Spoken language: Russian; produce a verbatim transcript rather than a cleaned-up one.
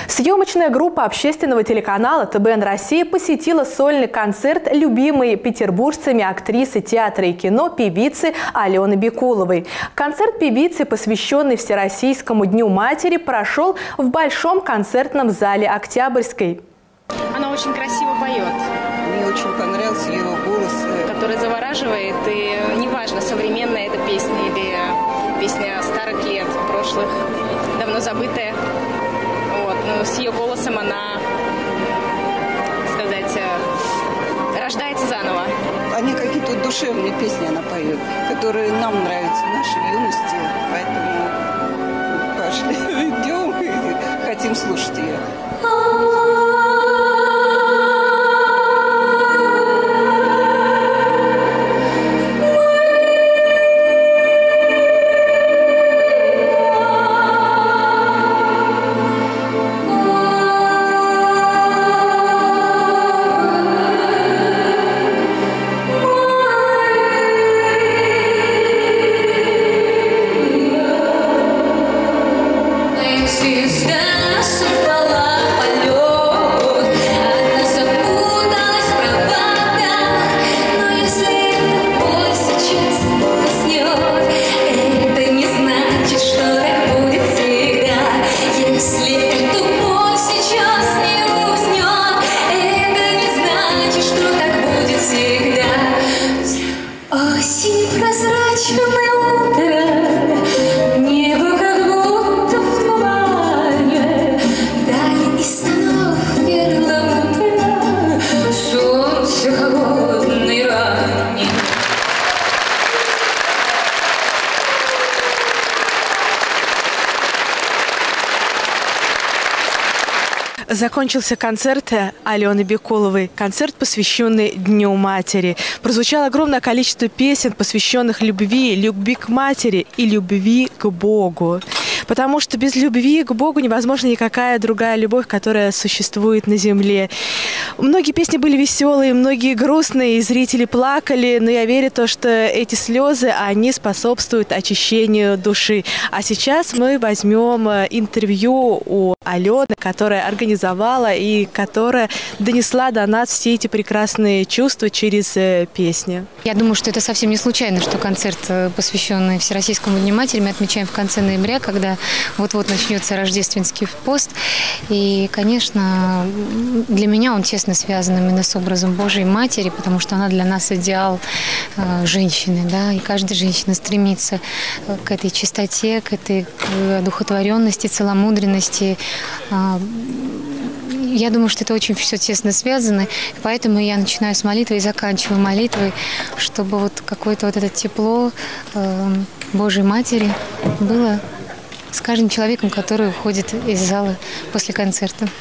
Съемочная группа общественного телеканала тэ бэ эн Россия посетила сольный концерт любимой петербуржцами актрисы театра и кино певицы Алены Бекуловой. Концерт певицы, посвященный Всероссийскому дню матери, прошел в Большом концертном зале Октябрьской. Она очень красиво поет. Мне очень понравился ее голос. Который завораживает, и неважно, современная эта песня или песня старых лет, прошлых, давно забытая. Вот. Но с ее голосом она, так сказать, рождается заново. Они какие-то душевные песни она поет, которые нам нравятся в нашей юности. Поэтому пошли, идем и хотим слушать ее. Осень, прозрачное утро, небо как будто в тумане, дали из снов перламутра, солнце холодный ранний. Закончился концерт Алены Бекуловой. Концерт, посвященный Дню матери. Прозвучало огромное количество песен, посвященных любви, любви к матери и любви к Богу. Потому что без любви к Богу невозможна никакая другая любовь, которая существует на земле. Многие песни были веселые, многие грустные, и зрители плакали, но я верю в то, что эти слезы, они способствуют очищению души. А сейчас мы возьмем интервью у Алены, которая организовала и которая донесла до нас все эти прекрасные чувства через песни. Я думаю, что это совсем не случайно, что концерт, посвященный Всероссийскому дню матери, мы отмечаем в конце ноября, когда вот-вот начнется рождественский пост. И, конечно, для меня он тесно связан именно с образом Божьей Матери, потому что она для нас идеал э, женщины, да, и каждая женщина стремится к этой чистоте, к этой одухотворенности, целомудренности. Э, я думаю, что это очень все тесно связано, поэтому я начинаю с молитвы и заканчиваю молитвой, чтобы вот какое-то вот это тепло э, Божьей Матери было с каждым человеком, который уходит из зала после концерта.